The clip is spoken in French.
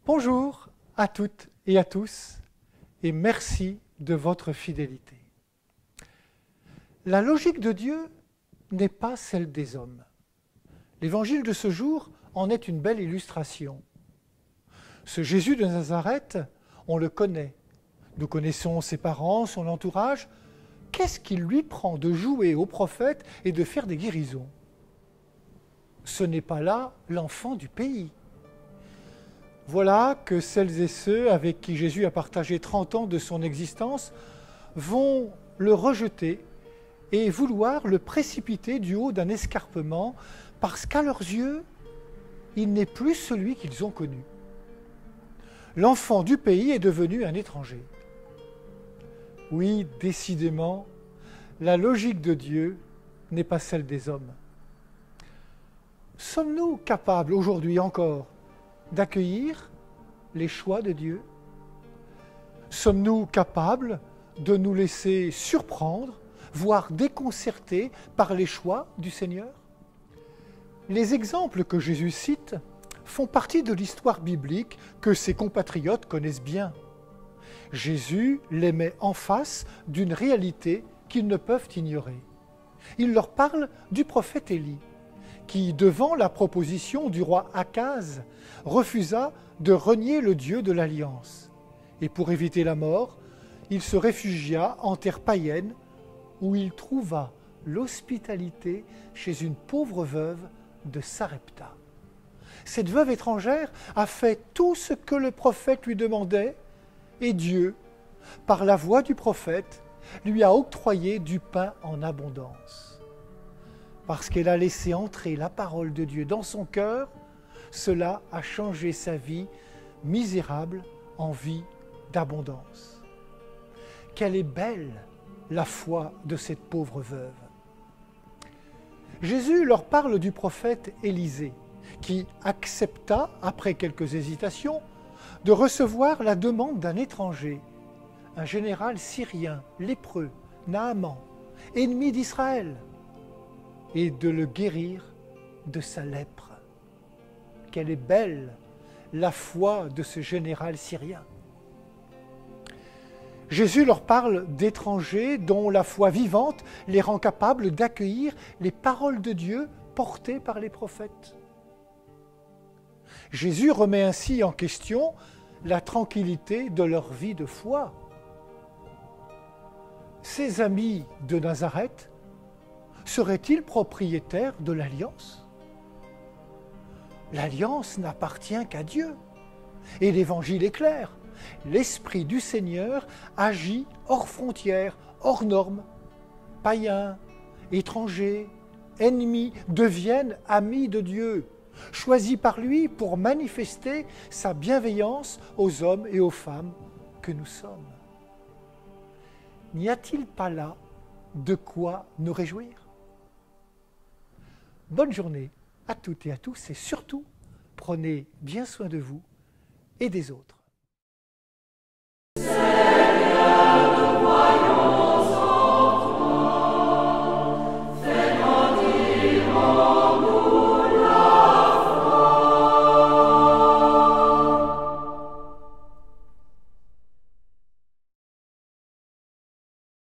Bonjour à toutes et à tous et merci de votre fidélité. La logique de Dieu n'est pas celle des hommes. L'évangile de ce jour en est une belle illustration. Ce Jésus de Nazareth, on le connaît. Nous connaissons ses parents, son entourage. Qu'est-ce qui lui prend de jouer aux prophètes et de faire des guérisons? Ce n'est pas là l'enfant du pays. Voilà que celles et ceux avec qui Jésus a partagé 30 ans de son existence vont le rejeter et vouloir le précipiter du haut d'un escarpement parce qu'à leurs yeux, il n'est plus celui qu'ils ont connu. L'enfant du pays est devenu un étranger. Oui, décidément, la logique de Dieu n'est pas celle des hommes. Sommes-nous capables aujourd'hui encore d'accueillir les choix de Dieu? Sommes-nous capables de nous laisser surprendre, voire déconcerter par les choix du Seigneur? Les exemples que Jésus cite font partie de l'histoire biblique que ses compatriotes connaissent bien. Jésus les met en face d'une réalité qu'ils ne peuvent ignorer. Il leur parle du prophète Élie, qui, devant la proposition du roi Akaz, refusa de renier le Dieu de l'Alliance. Et pour éviter la mort, il se réfugia en terre païenne, où il trouva l'hospitalité chez une pauvre veuve de Sarepta. Cette veuve étrangère a fait tout ce que le prophète lui demandait, et Dieu, par la voix du prophète, lui a octroyé du pain en abondance. Parce qu'elle a laissé entrer la parole de Dieu dans son cœur, cela a changé sa vie misérable en vie d'abondance. Quelle est belle la foi de cette pauvre veuve. Jésus leur parle du prophète Élisée, qui accepta, après quelques hésitations, de recevoir la demande d'un étranger, un général syrien, lépreux, Naaman, ennemi d'Israël, et de le guérir de sa lèpre. Quelle est belle la foi de ce général syrien. Jésus leur parle d'étrangers dont la foi vivante les rend capables d'accueillir les paroles de Dieu portées par les prophètes. Jésus remet ainsi en question la tranquillité de leur vie de foi. Ces amis de Nazareth seraient-ils propriétaires de l'Alliance? L'Alliance n'appartient qu'à Dieu. Et l'Évangile est clair. L'Esprit du Seigneur agit hors frontières, hors normes. Païens, étrangers, ennemis deviennent amis de Dieu, choisis par lui pour manifester sa bienveillance aux hommes et aux femmes que nous sommes. N'y a-t-il pas là de quoi nous réjouir? Bonne journée à toutes et à tous et surtout, prenez bien soin de vous et des autres.